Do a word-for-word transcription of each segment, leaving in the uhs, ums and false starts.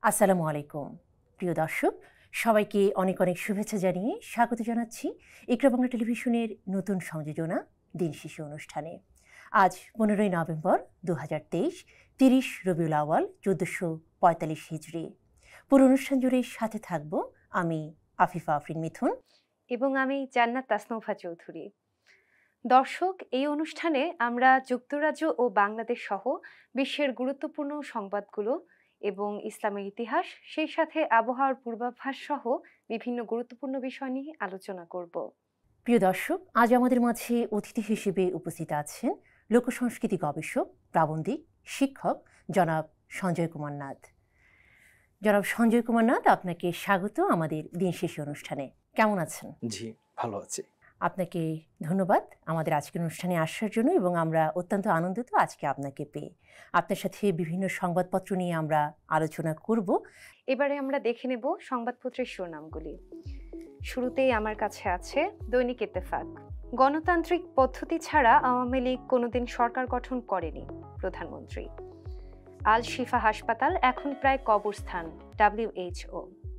আসসালামু আলাইকুম প্রিয় দর্শক, সবাইকে অনেক অনেক শুভেচ্ছা জানিয়ে স্বাগত জানাচ্ছি ইকরা বাংলা টেলিভিশনের নতুন সংযোজনা দিন শেষে অনুষ্ঠানে। আজ পনেরোই নভেম্বর দু হাজার তেইশ, তিরিশ রবিউল আওয়াল চোদ্দোশো পঁয়তাল্লিশ হিজড়ি। পুরো অনুষ্ঠান জুড়ে সাথে থাকব আমি আফিফা আফরিন মিথুন এবং আমি জান্নাত তাসনৌফা চৌধুরী। দর্শক, এই অনুষ্ঠানে আমরা যুক্তরাজ্য ও বাংলাদেশ সহ বিশ্বের গুরুত্বপূর্ণ সংবাদগুলো এবং ইসলামের ইতিহাস, সেই সাথে আবহাওয়ার পূর্বাভাস সহ বিভিন্ন গুরুত্বপূর্ণ বিষয় নিয়ে আলোচনা করব। প্রিয় দর্শক, আজ আমাদের মাঝে অতিথি হিসেবে উপস্থিত আছেন লোকসংস্কৃতি গবেষক, প্রাবন্ধিক, শিক্ষক জনাব সঞ্জয় কুমার নাথ। জনাব সঞ্জয় কুমার নাথ, আপনাকে স্বাগত আমাদের দিন শেষে অনুষ্ঠানে। কেমন আছেন? জি, ভালো আছি। আপনাকে ধন্যবাদ আমাদের আজকের অনুষ্ঠানে আসার জন্য, এবং আমরা অত্যন্ত আনন্দিত আজকে আপনাকে পেয়ে। আপনার সাথে বিভিন্ন সংবাদপত্র নিয়ে আমরা আলোচনা করব। এবারে আমরা দেখে নেব সংবাদপত্রের শিরোনামগুলি। শুরুতেই আমার কাছে আছে দৈনিক ইত্তেফাক। গণতান্ত্রিক পদ্ধতি ছাড়া আওয়ামী লীগ কোনোদিন সরকার গঠন করেনি, প্রধানমন্ত্রী। আল শিফা হাসপাতাল এখন প্রায় কবরস্থান, ডব্লিউএইচও।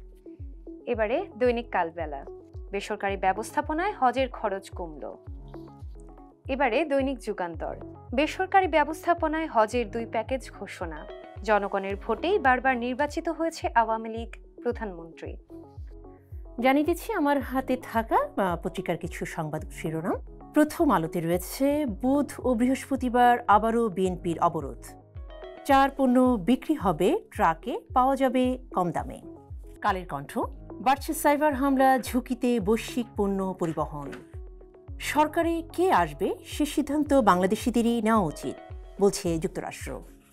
এবারে দৈনিক কালবেলা। বেসরকারি ব্যবস্থাপনায় হজের খরচ কমল। এবারে দৈনিক যুগান্তর। বেসরকারি ব্যবস্থাপনায় হজের দুই প্যাকেজ ঘোষণা। জনগণের ভোটেই বারবার নির্বাচিত হয়েছে আওয়ামী লীগ, প্রধানমন্ত্রী। জানিয়ে দিচ্ছি আমার হাতে থাকা পত্রিকার কিছু সংবাদ শিরোনাম। প্রথম আলোতে রয়েছে বুধ ও বৃহস্পতিবার আবারও বিএনপির অবরোধ। চার পণ্য বিক্রি হবে ট্রাকে, পাওয়া যাবে কম দামে। কালের কণ্ঠ। বাড়ছে সাইবার হামলা, ঝুঁকিতে বৈশ্বিক পণ্য পরিবহন। সরকারে কে আসবে সে সিদ্ধান্ত বাংলাদেশিদেরই নেওয়া উচিত, বলছে যুক্তরাষ্ট্র।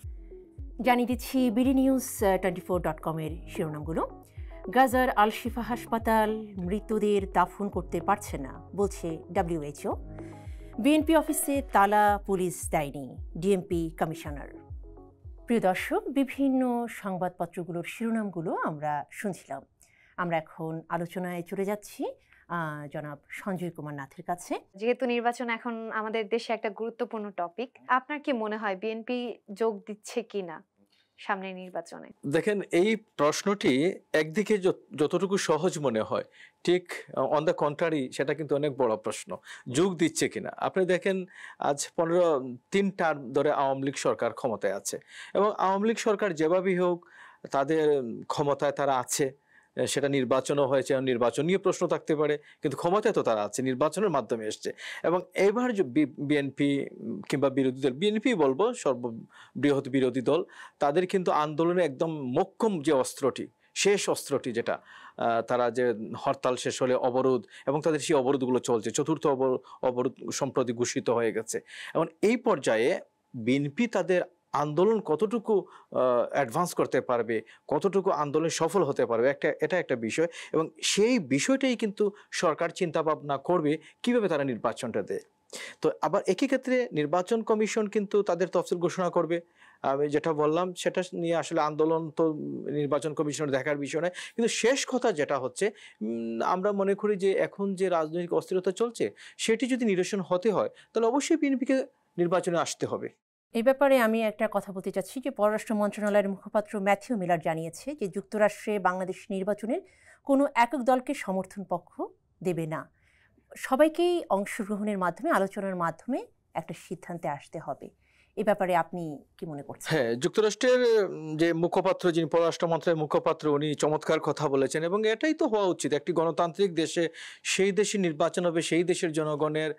জানিয়ে দিচ্ছি BD news twenty four dot কমের শিরোনামগুলো। গাজার আল শিফা হাসপাতাল মৃতদের দাফন করতে পারছে না, বলছে ডব্লিউএইচও। বিএনপি অফিসে তালা, পুলিশ দেয়নি, ডিএমপি কমিশনার। প্রিয় দর্শক, বিভিন্ন সংবাদপত্রগুলোর শিরোনামগুলো আমরা শুনছিলাম। আমরা এখন আলোচনায় চলে যাচ্ছি জনাব সঞ্জয় কুমার নাথের কাছে। যেহেতু নির্বাচন এখন আমাদের দেশে একটা গুরুত্বপূর্ণ টপিক, আপনার কি মনে হয় বিএনপি যোগ দিচ্ছে কিনা সামনের নির্বাচনে? দেখেন, এই প্রশ্নটি একদিকে যতটুকু সহজ মনে হয়, ঠিক অন দ্য কন্ট্রারি সেটা কিন্তু অনেক বড় প্রশ্ন। যোগ দিচ্ছে কিনা আপনি দেখেন, আজ পনেরো তিন টার্ম ধরে আওয়ামী লীগ সরকার ক্ষমতায় আছে, এবং আওয়ামী লীগ সরকার যেভাবেই হোক তাদের ক্ষমতায় তারা আছে। সেটা নির্বাচনও হয়েছে, নির্বাচন নিয়ে প্রশ্ন থাকতে পারে, কিন্তু ক্ষমতায় তো তারা আছে, নির্বাচনের মাধ্যমে এসছে। এবং এবার যে বিএনপি কিংবা বিরোধী দল, বিএনপি বলবো সর্ববৃহৎ বিরোধী দল, তাদের কিন্তু আন্দোলনে একদম মোক্ষম যে অস্ত্রটি, শেষ অস্ত্রটি, যেটা তারা যে হরতাল শেষ হলে অবরোধ, এবং তাদের সেই অবরোধগুলো চলছে, চতুর্থ অবরোধ সম্প্রতি ঘোষিত হয়ে গেছে। এবং এই পর্যায়ে বিএনপি তাদের আন্দোলন কতটুকু অ্যাডভান্স করতে পারবে, কতটুকু আন্দোলন সফল হতে পারবে, একটা এটা একটা বিষয়। এবং সেই বিষয়টাই কিন্তু সরকার চিন্তা ভাবনা করবে কিভাবে তারা নির্বাচনটা দেয়। তো আবার একই ক্ষেত্রে নির্বাচন কমিশন কিন্তু তাদের তফসিল ঘোষণা করবে। আমি যেটা বললাম সেটা নিয়ে আসলে আন্দোলন তো নির্বাচন কমিশনের দেখার বিষয় নয়, কিন্তু শেষ কথা যেটা হচ্ছে, আমরা মনে করি যে এখন যে রাজনৈতিক অস্থিরতা চলছে সেটি যদি নিরসন হতে হয় তাহলে অবশ্যই বিএনপিকে নির্বাচনে আসতে হবে। এই ব্যাপারে আমি একটা কথা বলতে চাচ্ছি যে পররাষ্ট্র মন্ত্রণালয়ের মুখপাত্র ম্যাথিউ মিলার জানিয়েছে যে যুক্তরাষ্ট্রে বাংলাদেশ নির্বাচনের কোনো একক দলকে সমর্থন পক্ষ দেবে না, সবাইকেই অংশগ্রহণের মাধ্যমে, আলোচনার মাধ্যমে একটা সিদ্ধান্তে আসতে হবে। এই ব্যাপারে আপনি কি মনে করছেন? হ্যাঁ, যুক্তরাষ্ট্রের যে মুখপাত্র, যিনি পররাষ্ট্র মন্ত্রণালয়ের মুখপাত্র, উনি চমৎকার কথা বলেছেন, এবং এটাই তো হওয়া উচিত। একটি গণতান্ত্রিক দেশে সেই দেশে নির্বাচন হবে সেই দেশের জনগণের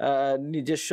নিজস্ব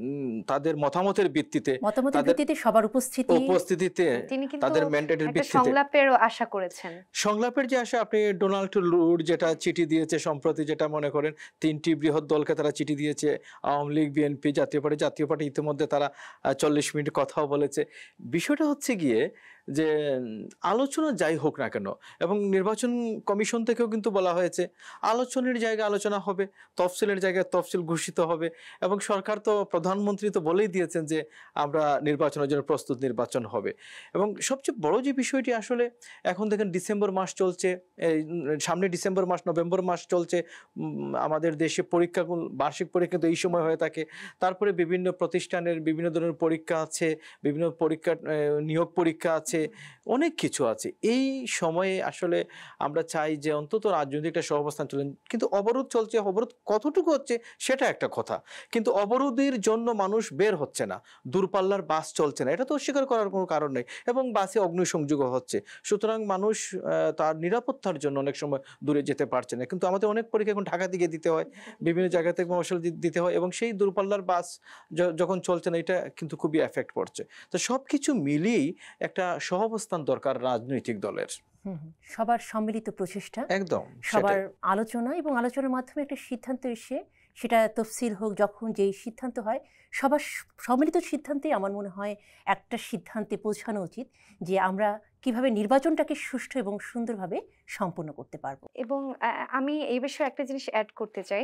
তাদের মতামতের ভিত্তিতে, মতামতের ভিত্তিতে সবার উপস্থিতি উপস্থিতিতে তাদের ম্যান্ডেটের ভিত্তিতে সংলাপের আশা করেছেন। সংলাপের যে আশা, আপনি ডোনাল্ড লুড যেটা চিঠি দিয়েছে সম্প্রতি, যেটা মনে করেন তিনটি বৃহৎ দলকে তারা চিঠি দিয়েছে, আওয়ামী লীগ, বিএনপি, জাতীয় পার্টি। জাতীয় পার্টি ইতিমধ্যে তারা চল্লিশ মিনিট কথাও বলেছে। বিষয়টা হচ্ছে গিয়ে যে আলোচনা যাই হোক না কেন, এবং নির্বাচন কমিশন থেকেও কিন্তু বলা হয়েছে আলোচনার জায়গায় আলোচনা হবে, তফসিলের জায়গায় তফসিল ঘোষিত হবে। এবং সরকার তো, প্রধানমন্ত্রী তো বলেই দিয়েছেন যে আমরা নির্বাচনের জন্য প্রস্তুত, নির্বাচন হবে। এবং সবচেয়ে বড় যে বিষয়টি, আসলে এখন দেখেন ডিসেম্বর মাস চলছে, সামনে ডিসেম্বর মাস, নভেম্বর মাস চলছে, আমাদের দেশে পরীক্ষা, বার্ষিক পরীক্ষা তো এই সময় হয়ে থাকে। তারপরে বিভিন্ন প্রতিষ্ঠানের বিভিন্ন ধরনের পরীক্ষা আছে, বিভিন্ন পরীক্ষা, নিয়োগ পরীক্ষা আছে, আছে, অনেক কিছু আছে। এই সময়ে আসলে আমরা চাই যে অন্তত রাজনৈতিক একটা সহাবস্থান চলেন, কিন্তু অবরোধ চলছে, অবরোধ কতটুকু হচ্ছে সেটা একটা কথা, কিন্তু অবরোধের জন্য মানুষ বের হচ্ছে না, দূরপাল্লার বাস চলছে না, এটা তো অস্বীকার করার কোনো কারণ নেই, এবং বাসে অগ্নিসংযোগও হচ্ছে। সুতরাং মানুষ তার নিরাপত্তার জন্য অনেক সময় দূরে যেতে পারছে না, কিন্তু আমাদের অনেক পরীক্ষা এখন ঢাকা দিকে দিতে হয়, বিভিন্ন জায়গা থেকে মশলা দিতে হয়, এবং সেই দূরপাল্লার বাস যখন চলছে না এটা কিন্তু খুবই এফেক্ট পড়ছে। তো সব কিছু মিলিয়েই একটা সহাবস্থান দরকার রাজনৈতিক দলের, সবার সম্মিলিত প্রচেষ্টা, একদম সবার আলোচনা, এবং আলোচনার মাধ্যমে একটা সিদ্ধান্ত এসে সেটা তফসিল হোক, যখন যেই সিদ্ধান্ত হয় সবার সম্মিলিত সিদ্ধান্তে আমার মনে হয় একটা সিদ্ধান্তে পৌঁছানো উচিত যে আমরা কিভাবে নির্বাচনটাকে সুষ্ঠু এবং সুন্দরভাবে সম্পন্ন করতে পারবো। এবং আমি এই বিষয়ে একটা জিনিস অ্যাড করতে চাই,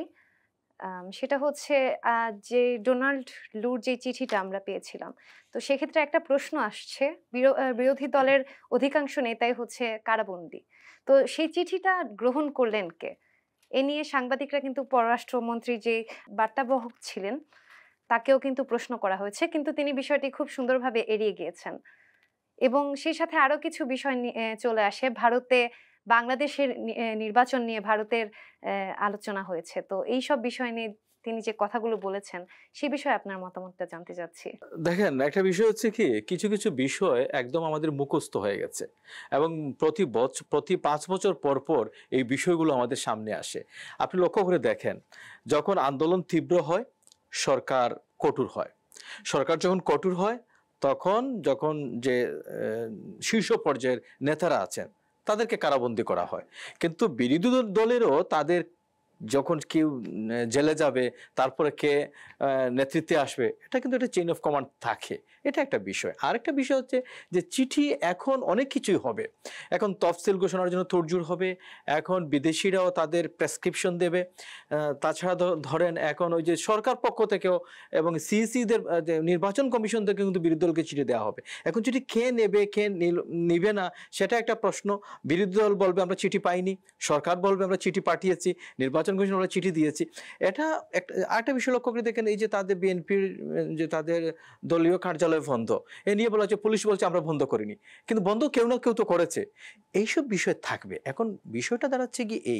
সেটা হচ্ছে যে ডোনাল্ড লুর যে চিঠিটা আমরা পেয়েছিলাম, তো সেক্ষেত্রে একটা প্রশ্ন আসছে, বিরোধী দলের অধিকাংশ নেতাই হচ্ছে কারাবন্দী, তো সেই চিঠিটা গ্রহণ করলেন কে? এ নিয়ে সাংবাদিকরা কিন্তু পররাষ্ট্রমন্ত্রী যে বার্তাবহক ছিলেন তাকেও কিন্তু প্রশ্ন করা হয়েছে, কিন্তু তিনি বিষয়টি খুব সুন্দরভাবে এড়িয়ে গিয়েছেন। এবং সেই সাথে আরো কিছু বিষয় চলে আসে, ভারতে বাংলাদেশের নির্বাচন নিয়ে ভারতের আলোচনা হয়েছে, তো এই সব বিষয় নিয়ে তিনি যে কথাগুলো বলেছেন সেই বিষয়ে আপনার মতামতটা জানতে চাচ্ছি। দেখেন, একটা বিষয় হচ্ছে কি, কিছু কিছু বিষয় একদম আমাদের মুখস্থ হয়ে গেছে, এবং প্রতি বছর প্রতি পাঁচ বছর পর পর এই বিষয়গুলো আমাদের সামনে আসে। আপনি লক্ষ্য করে দেখেন, যখন আন্দোলন তীব্র হয় সরকার কঠোর হয়, সরকার যখন কঠোর হয় তখন যখন যে শীর্ষ পর্যায়ের নেতারা আছেন তাদেরকে কারাবন্দী করা হয়, কিন্তু বিরোধী দলেরও তাদের যখন কেউ জেলে যাবে তারপরে কে নেতৃত্বে আসবে, এটা কিন্তু একটা চেইন অফ কমান্ড থাকে, এটা একটা বিষয়। আরেকটা বিষয় হচ্ছে যে চিঠি এখন অনেক কিছুই হবে, এখন তফসিল ঘোষণার জন্য তোড়জোড় হবে, এখন বিদেশিরাও তাদের প্রেসক্রিপশন দেবে, তাছাড়া ধরেন এখন ওই যে সরকার পক্ষ থেকেও এবং সিইসিদের নির্বাচন কমিশন থেকে কিন্তু বিরোধী দলকে চিঠি দেওয়া হবে। এখন চিঠি কে নেবে কে নেবে না সেটা একটা প্রশ্ন। বিরোধী দল বলবে আমরা চিঠি পাইনি, সরকার বলবে আমরা চিঠি পাঠিয়েছি, নির্বাচন কমিশন আমরা চিঠি দিয়েছি। এটা একটা আরেকটা বিষয় লক্ষ্য করে দেখেন, এই যে তাদের বিএনপির যে তাদের দলীয় কার্যালয় বন্ধ, এ নিয়ে বলা হচ্ছে পুলিশ বলছে আমরা বন্ধ করিনি, কিন্তু বন্ধ কেউ না কেউ তো করেছে। এইসব বিষয় থাকবে। এখন বিষয়টা দাঁড়াচ্ছে কি, এই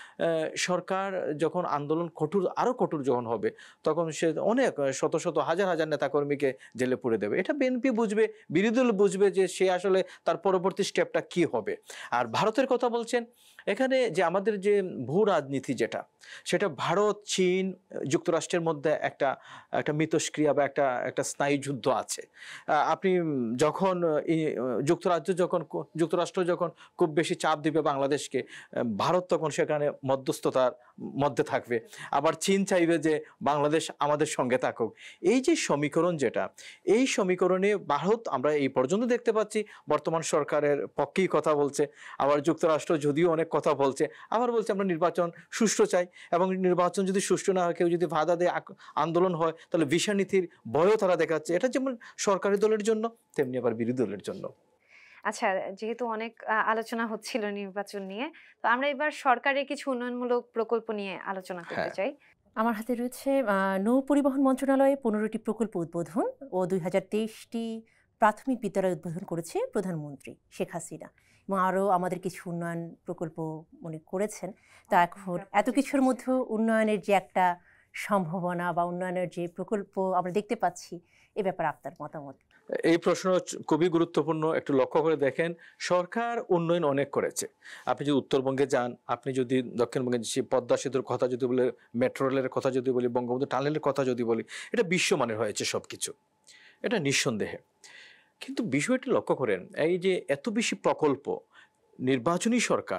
সরকার যখন আন্দোলন কঠোর আরো কঠোর যখন হবে তখন সে অনেক শত শত হাজার হাজার নেতাকর্মীকে জেলে পুরে দেবে। এটা বিএনপি বুঝবে, বিরোধী দল বুঝবে যে সে আসলে তার পরবর্তী স্টেপটা কি হবে। আর ভারতের কথা বলছেন, এখানে যে আমাদের যে ভূ রাজনীতি যেটা, সেটা ভারত চীন যুক্তরাষ্ট্রের মধ্যে একটা একটা মিথস্ক্রিয়া বা একটা একটা স্নায়ু যুদ্ধ আছে। আপনি যখন যুক্তরাজ্য যখন যুক্তরাষ্ট্র যখন খুব বেশি চাপ দিবে বাংলাদেশকে, ভারত তখন সেখানে মধ্যস্থতার মধ্যে থাকবে, আবার চীন চাইবে যে বাংলাদেশ আমাদের সঙ্গে থাকুক। এই যে সমীকরণ যেটা, এই সমীকরণে ভারত আমরা এই পর্যন্ত দেখতে পাচ্ছি বর্তমান সরকারের পক্ষেই কথা বলছে, আবার যুক্তরাষ্ট্র যদিও অনেক কথা বলছে, আবার বলছে আমরা নির্বাচন সুষ্ঠু চাই, এবং নির্বাচন যদি সুষ্ঠু না হয়, কেউ যদি বাধা দেয়, আন্দোলন হয়, তাহলে ভিসা নীতির ভয়ও তারা দেখাচ্ছে। এটা যেমন সরকারি দলের জন্য তেমনি আবার বিরোধী দলের জন্য। আচ্ছা, যেহেতু অনেক আলোচনা হচ্ছিল নির্বাচন নিয়ে, তো আমরা এবার সরকারের কিছু উন্নয়নমূলক প্রকল্প নিয়ে আলোচনা করতে চাই। আমার হাতে রয়েছে নৌ পরিবহন মন্ত্রণালয়ে পনেরোটি প্রকল্প উদ্বোধন ও দুই হাজার তেইশটি প্রাথমিক বিদ্যালয় উদ্বোধন করেছে প্রধানমন্ত্রী শেখ হাসিনা, এবং আরও আমাদের কিছু উন্নয়ন প্রকল্প উনি করেছেন। তা এখন এত কিছুর মধ্যে উন্নয়নের যে একটা সম্ভাবনা বা উন্নয়নের যে প্রকল্প আমরা দেখতে পাচ্ছি, এ ব্যাপারে আপনার মতামত? এই প্রশ্ন খুবই গুরুত্বপূর্ণ। একটু লক্ষ্য করে দেখেন, সরকার উন্নয়ন অনেক করেছে। আপনি যদি উত্তরবঙ্গে যান, আপনি যদি দক্ষিণবঙ্গে পদ্মা সেতুর কথা যদি বলি, মেট্রো রেলের কথা যদি বলি, বঙ্গবন্ধু টানেলের কথা যদি বলি, এটা বিশ্বমানের হয়েছে সব কিছু, এটা নিঃসন্দেহে। কিন্তু বিষয়টি লক্ষ্য করেন, এই যে এত বেশি প্রকল্প, নির্বাচনী সরকার,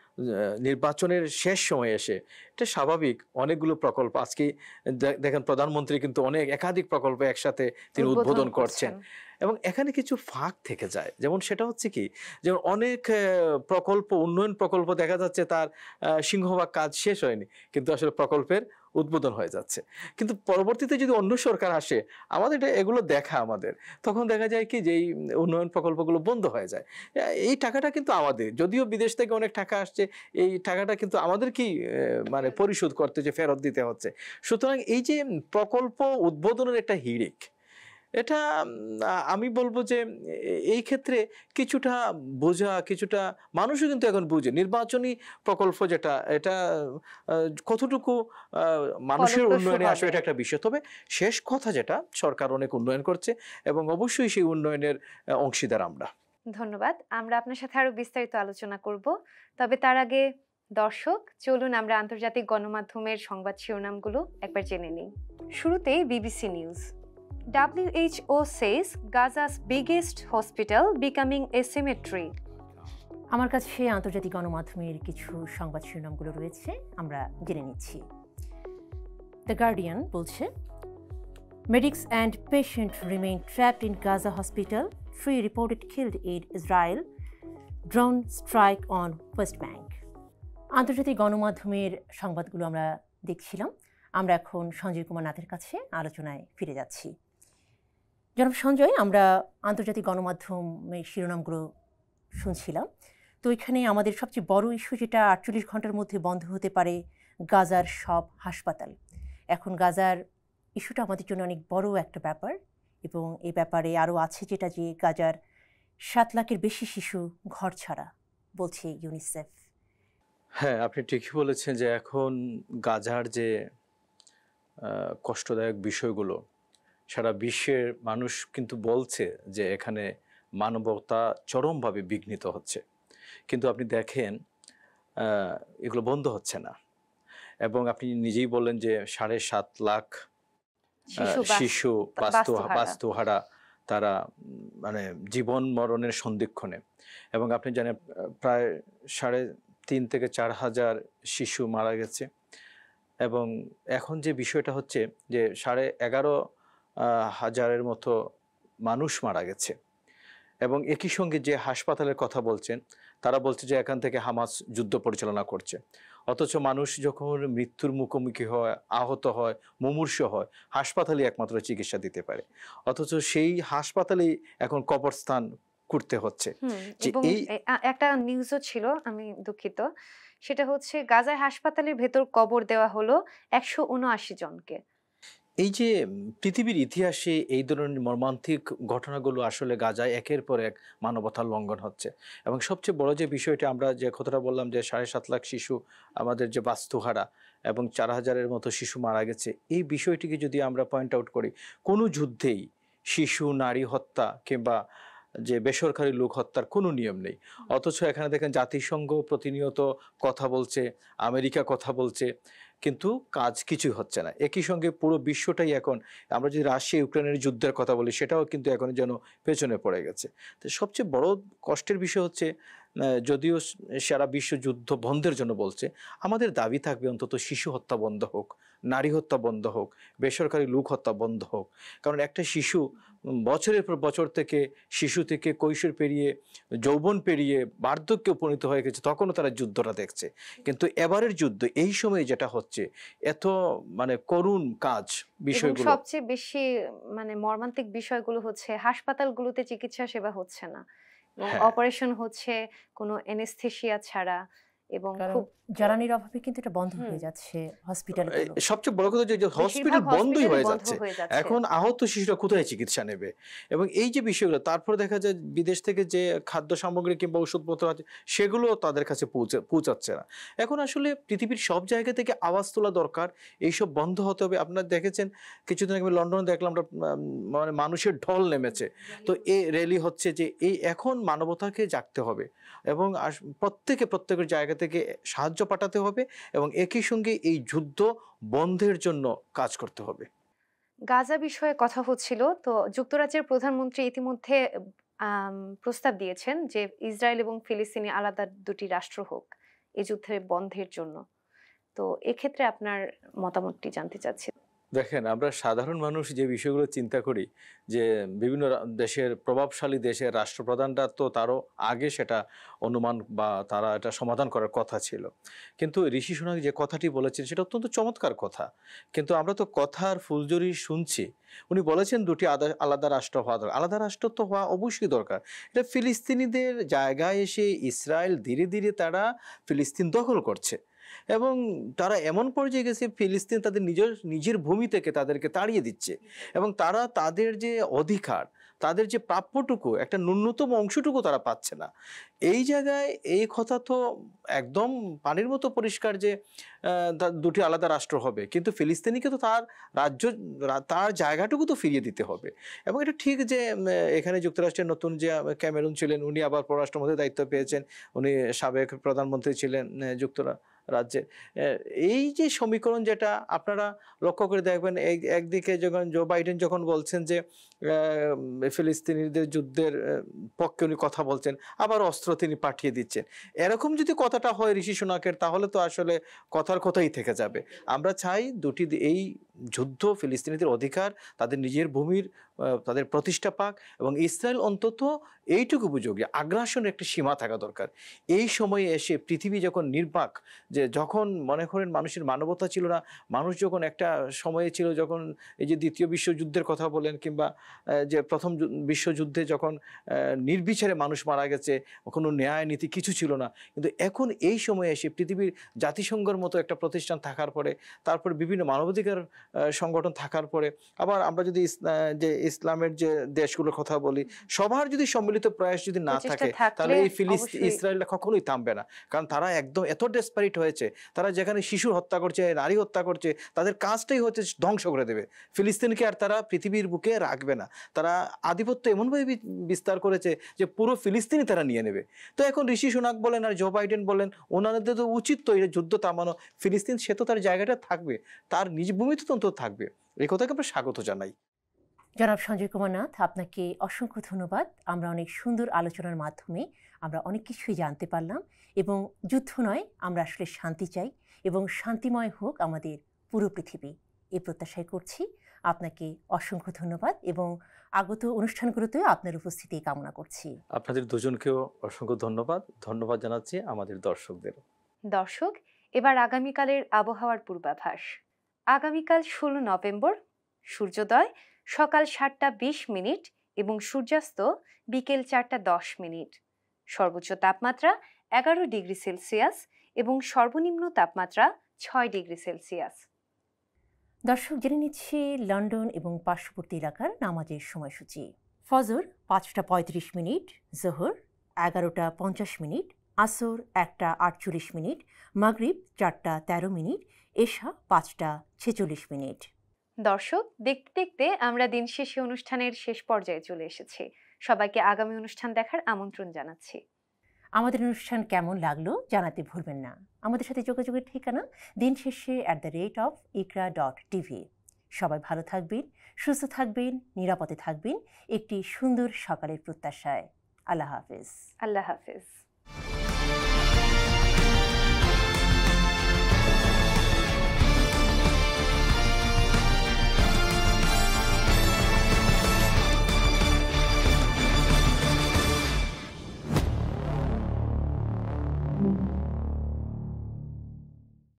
নির্বাচনের শেষ সময়ে এসে, এটা স্বাভাবিক অনেকগুলো প্রকল্প আজকে দেখেন প্রধানমন্ত্রী কিন্তু অনেক একাধিক প্রকল্প একসাথে তিনি উদ্বোধন করছেন, এবং এখানে কিছু ফাঁক থেকে যায়। যেমন সেটা হচ্ছে কি, যেমন অনেক প্রকল্প, উন্নয়ন প্রকল্প দেখা যাচ্ছে তার সিংহভাগ কাজ শেষ হয়নি, কিন্তু আসলে প্রকল্পের উদ্বোধন হয়ে যাচ্ছে। কিন্তু পরবর্তীতে যদি অন্য সরকার আসে, আমাদের এটা এগুলো দেখা আমাদের তখন দেখা যায় কি যে এই উন্নয়ন প্রকল্পগুলো বন্ধ হয়ে যায়। এই টাকাটা কিন্তু আমাদের, যদিও বিদেশ থেকে অনেক টাকা আসছে, এই টাকাটা কিন্তু আমাদেরকেই মানে পরিশোধ করতে, যে ফেরত দিতে হচ্ছে। সুতরাং এই যে প্রকল্প উদ্বোধনের একটা হিড়িক, এটা আমি বলবো যে এই ক্ষেত্রে কিছুটা বোঝা, কিছুটা মানুষও কিন্তু এখন বুঝে নির্বাচনী প্রকল্প যেটা, এটা কতটুকু মানুষের উন্নয়নে আসবে এটা একটা বিষয়। তবে শেষ কথা যেটা, সরকার অনেক উন্নয়ন করছে এবং অবশ্যই সেই উন্নয়নের অংশীদার আমরা। ধন্যবাদ। আমরা আপনার সাথে আরো বিস্তারিত আলোচনা করব, তবে তার আগে দর্শক চলুন আমরা আন্তর্জাতিক গণমাধ্যমের সংবাদ শিরোনামগুলো একবার জেনে নিই। শুরুতেই BBC news. W H O says Gaza's biggest hospital becoming a cemetery. আমার কাছে আন্তর্জাতিক গণমাধ্যমের কিছু সংবাদ শিরোনামগুলো রয়েছে, আমরা জেনে নিচ্ছি। দ্য গার্ডিয়ান বলছে, medics and patient remain trapped in Gaza hospital. Three reported killed in Israel drone strike on West Bank. আন্তর্জাতিক গণমাধ্যমের সংবাদগুলো আমরা দেখছিলাম। আমরা এখন সঞ্জয় কুমার নাথের কাছে আলোচনায় ফিরে যাচ্ছি। জনাব সঞ্জয়, আমরা আন্তর্জাতিক গণমাধ্যমের শিরোনামগুলো শুনছিলাম, তো এখানে আমাদের সবচেয়ে বড় ইস্যু যেটা আটচল্লিশ ঘন্টার মধ্যে বন্ধ হতে পারে গাজার সব হাসপাতাল। এখন গাজার ইস্যুটা আমাদের জন্য অনেক বড় একটা ব্যাপার, এবং এই ব্যাপারে আরও আছে যেটা যে গাজার সাত লাখের বেশি শিশু ঘর ছাড়া বলছে ইউনিসেফ। হ্যাঁ, আপনি ঠিকই বলেছেন যে এখন গাজার যে কষ্টদায়ক বিষয়গুলো সারা বিশ্বের মানুষ কিন্তু বলছে যে এখানে মানবতা চরমভাবে বিঘ্নিত হচ্ছে, কিন্তু আপনি দেখেন এগুলো বন্ধ হচ্ছে না। এবং আপনি নিজেই বললেন যে সাড়ে সাত লাখ শিশু বাস্তুহারা, তারা মানে জীবন মরণের সন্ধিক্ষণে। এবং আপনি জানেন প্রায় সাড়ে তিন থেকে চার হাজার শিশু মারা গেছে। এবং এখন যে বিষয়টা হচ্ছে যে সাড়ে এগারো হাজারের মতো মানুষ মারা গেছে। এবং একই সঙ্গে যে হাসপাতালের কথা বলছেন, তারা বলছে যে এখান থেকে হামাস যুদ্ধ পরিচালনা করছে। অথচ মানুষ যখন মৃত্যুর মুখোমুখি হয়, আহত হয়, মুমূর্ষু হয়, হাসপাতালে একমাত্র চিকিৎসা দিতে পারে। অথচ সেই হাসপাতালেই এখন কবরস্থান করতে হচ্ছে। একটা নিউজও ছিল, আমি দুঃখিত, সেটা হচ্ছে গাজায় হাসপাতালের ভেতর কবর দেওয়া হলো একশো উনআশি জনকে। এই যে পৃথিবীর ইতিহাসে এই ধরনের মর্মান্তিক ঘটনাগুলো আসলে গাজায় একের পর এক মানবতার লঙ্ঘন হচ্ছে। এবং সবচেয়ে বড় যে বিষয়টা, আমরা যে কথাটা বললাম যে সাড়ে সাত লাখ শিশু আমাদের যে বাস্তুহারা এবং চার হাজারের মতো শিশু মারা গেছে, এই বিষয়টিকে যদি আমরা পয়েন্ট আউট করি, কোনো যুদ্ধেই শিশু নারী হত্যা কিংবা যে বেসরকারি লোক হত্যার কোনো নিয়ম নেই। অথচ এখানে দেখেন জাতিসংঘ প্রতিনিয়ত কথা বলছে, আমেরিকা কথা বলছে, কিন্তু কাজ কিছুই হচ্ছে না। একই সঙ্গে পুরো বিশ্বটাই এখন, আমরা যদি রাশিয়া ইউক্রেনের যুদ্ধের কথা বলি, সেটাও কিন্তু এখন যেন পেছনে পড়ে গেছে। তো সবচেয়ে বড় কষ্টের বিষয় হচ্ছে, যদিও সারা বিশ্ব যুদ্ধ বন্ধের জন্য বলছে, আমাদের দাবি থাকবে অন্তত শিশু হত্যা বন্ধ হোক, নারী হত্যা বন্ধ হোক, বেসরকারি লোক হত্যা বন্ধ হোক। কারণ একটা শিশু বছরের পর বছর থেকে শিশু থেকে কৈশোর পেরিয়ে যৌবন পেরিয়ে বার্ধক্যে উপনীত হয়ে গেছে, তখনও তারা যুদ্ধটা দেখছে। কিন্তু এবারের যুদ্ধ এই সময়ে যেটা হচ্ছে, এত মানে করুণ কাজ, বিষয়গুলো সবচেয়ে বেশি মানে মর্মান্তিক বিষয়গুলো হচ্ছে হাসপাতালগুলোতে চিকিৎসা সেবা হচ্ছে না, অপারেশন হচ্ছে কোনো অ্যানেস্থেসিয়া ছাড়া, এবং খুব জ্বালানির অভাবে কিন্তু এটা বন্ধ হয়ে যাচ্ছে হসপিটালগুলো। সবচেয়ে বড় কথা যে হসপিটাল বন্ধই হয়ে যাচ্ছে, এখন আহত শিশুরা কোথায় চিকিৎসা নেবে? এবং এই যে বিষয়গুলো, তারপরে দেখা যায় বিদেশ থেকে যে খাদ্য সামগ্রী কিংবা ওষুধপত্র আছে, সেগুলো তাদের কাছে পৌঁছে পৌঁছাচ্ছে না। এখন আসলে পৃথিবীর সব জায়গা থেকে আওয়াজ তোলা দরকার, এইসব বন্ধ হতে হবে। আপনারা দেখেছেন কিছুদিন আগে লন্ডনে দেখলাম আমরা মানে মানুষের ঢল নেমেছে। তো এই র্যালি হচ্ছে যে এই এখন মানবতাকে জাগতে হবে এবং প্রত্যেকে প্রত্যেকের জায়গা থেকে সাহায্য পাঠাতে হবে এবং একই সঙ্গে এই যুদ্ধ বন্ধের জন্য কাজ করতে হবে। গাজা বিষয়ে কথা হচ্ছিল, তো যুক্তরাজ্যের প্রধানমন্ত্রী ইতিমধ্যে প্রস্তাব দিয়েছেন যে ইসরায়েল এবং ফিলিস্তিনি আলাদা দুটি রাষ্ট্র হোক এই যুদ্ধের বন্ধের জন্য। তো এক্ষেত্রে আপনার মতামতটি জানতে চাচ্ছি। দেখেন, আমরা সাধারণ মানুষ যে বিষয়গুলো চিন্তা করি, যে বিভিন্ন দেশের প্রভাবশালী দেশের রাষ্ট্রপ্রধানরা তো তারও আগে সেটা অনুমান বা তারা এটা সমাধান করার কথা ছিল। কিন্তু ঋষি সুনাক যে কথাটি বলেছেন সেটা অত্যন্ত চমৎকার কথা, কিন্তু আমরা তো কথার ফুলঝুরি শুনছি। উনি বলেছেন দুটি আলাদা রাষ্ট্র হওয়া দরকার। আলাদা রাষ্ট্র তো হওয়া অবশ্যই দরকার। এটা ফিলিস্তিনিদের জায়গায় এসে ইসরায়েল ধীরে ধীরে তারা ফিলিস্তিন দখল করছে। এবং তারা এমন পর্যায়ে গেছে ফিলিস্তিন তাদের নিজের নিজের ভূমি থেকে তাদেরকে তাড়িয়ে দিচ্ছে এবং তারা তাদের যে অধিকার, তাদের যে প্রাপ্যটুকু, একটা ন্যূনতম অংশটুকু তারা পাচ্ছে না। এই জায়গায় এই কথা তো একদম পানির মতো পরিষ্কার যে দুটি আলাদা রাষ্ট্র হবে, কিন্তু ফিলিস্তিনিকে তো তার রাজ্য, তার জায়গাটুকু তো ফিরিয়ে দিতে হবে। এবং এটা ঠিক যে এখানে যুক্তরাষ্ট্রের নতুন যে ক্যামেরুন ছিলেন, উনি আবার পররাষ্ট্রমন্ত্রীর দায়িত্ব পেয়েছেন, উনি সাবেক প্রধানমন্ত্রী ছিলেন যুক্তরাষ্ট্র রাজ্যে। এই যে সমীকরণ যেটা আপনারা লক্ষ্য করে দেখবেন, একদিকে যখন জো বাইডেন যখন বলছেন যে ফিলিস্তিনিদের যুদ্ধের পক্ষে উনি কথা বলছেন, আবার অস্ত্র তিনি পাঠিয়ে দিচ্ছেন, এরকম যদি কথাটা হয় ঋষি সুনাকের, তাহলে তো আসলে কথার কথাই থেকে যাবে। আমরা চাই দুটি এই যুদ্ধ, ফিলিস্তিনিদের অধিকার, তাদের নিজের ভূমির তাদের প্রতিষ্ঠা পাক এবং ইসরায়েল অন্তত এইটুকু বুঝুক যে আগ্রাসনের একটি সীমা থাকা দরকার। এই সময়ে এসে পৃথিবী যখন নির্বাক, যে যখন মনে করেন মানুষের মানবতা ছিল না, মানুষ যখন একটা সময়ে ছিল যখন এই যে দ্বিতীয় বিশ্বযুদ্ধের কথা বলেন কিংবা যে প্রথম বিশ্বযুদ্ধে যখন নির্বিচারে মানুষ মারা গেছে, কোনো ন্যায় নীতি কিছু ছিল না, কিন্তু এখন এই সময়ে এসে পৃথিবীর জাতিসংঘের মতো একটা প্রতিষ্ঠান থাকার পরে, তারপর বিভিন্ন মানবাধিকার সংগঠন থাকার পরে, আবার আমরা যদি যে ইসলামের যে দেশগুলোর কথা বলি, সবার যদি সম্মিলিত প্রয়াস যদি না থাকে, তাহলে এই ফিলিস্তিন ইসরায়েলটা কখনোই থামবে না। কারণ তারা একদম এত ডেসপারেট হয়েছে, তারা যেখানে শিশুর হত্যা করছে, নারী হত্যা করছে, তাদের কাজটাই হচ্ছে ধ্বংস করে দেবে। ফিলিস্তিনকে আর তারা পৃথিবীর বুকে রাখবে না। তারা আধিপত্য এমনভাবে বিস্তার করেছে যে পুরো ফিলিস্তিনই তারা নিয়ে নেবে। তো এখন ঋষি সুনাক বলেন আর জো বাইডেন বলেন, ওনাদের তো উচিত তো এই যুদ্ধ থামানো। ফিলিস্তিন সে তো তার জায়গাটা থাকবে, তার নিজ ভূমিতে তো অন্তত থাকবে। এই কথাকে আমরা স্বাগত জানাই। জনাব সঞ্জয় কুমার নাথ, আপনাকে অসংখ্য ধন্যবাদ। আমরা অনেক সুন্দর আলোচনার মাধ্যমে আমরা অনেক কিছুই জানতে পারলাম এবং যুদ্ধ নয়, আমরা আসলে শান্তি চাই এবং শান্তিময় হোক আমাদের পুরো পৃথিবী, এই প্রত্যাশাই করছি। আপনাকে অসংখ্য ধন্যবাদ এবং আগত অনুষ্ঠানগুলোতেও আপনার উপস্থিতি কামনা করছি। আপনাদের দুজনকেও অসংখ্য ধন্যবাদ। ধন্যবাদ জানাচ্ছি আমাদের দর্শকদের। দর্শক, এবার আগামীকালের আবহাওয়ার পূর্বাভাস। আগামীকাল ষোলো নভেম্বর সূর্যোদয় সকাল সাতটা বিশ মিনিট এবং সূর্যাস্ত বিকেল চারটা দশ মিনিট। সর্বোচ্চ তাপমাত্রা এগারো ডিগ্রি সেলসিয়াস এবং সর্বনিম্ন তাপমাত্রা ছয় ডিগ্রি সেলসিয়াস। দর্শক, জেনে নিচ্ছি লন্ডন এবং পার্শ্ববর্তী এলাকার নামাজের সময়সূচি। ফজর পাঁচটা পঁয়ত্রিশ মিনিট, জোহর এগারোটা পঞ্চাশ মিনিট, আসর একটা আটচল্লিশ মিনিট, মাগরিব চারটা তেরো মিনিট, এশা পাঁচটা ছেচল্লিশ মিনিট। দর্শক, দেখতে দেখতে আমরা দিন শেষে অনুষ্ঠানের শেষ পর্যায়ে চলে এসেছি। সবাইকে আগামী অনুষ্ঠান দেখার আমন্ত্রণ জানাচ্ছি। আমাদের অনুষ্ঠান কেমন লাগলো জানাতে ভুলবেন না। আমাদের সাথে যোগাযোগের ঠিকানা দিন শেষে at the rate of Iqra dot TV. সবাই ভালো থাকবেন, সুস্থ থাকবেন, নিরাপদে থাকবেন, একটি সুন্দর সকালের প্রত্যাশায়। আল্লাহ হাফেজ। আল্লাহ হাফেজ।